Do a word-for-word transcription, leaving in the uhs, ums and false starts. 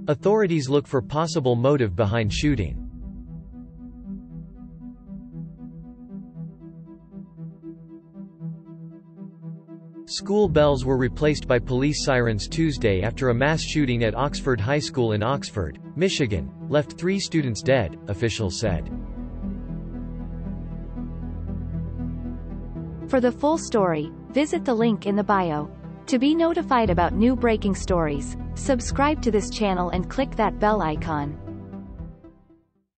Authorities look for possible motive behind shooting. School bells were replaced by police sirens Tuesday after a mass shooting at Oxford High School in Oxford, Michigan, left three students dead, officials said. For the full story, visit the link in the bio. To be notified about new breaking stories, subscribe to this channel and click that bell icon.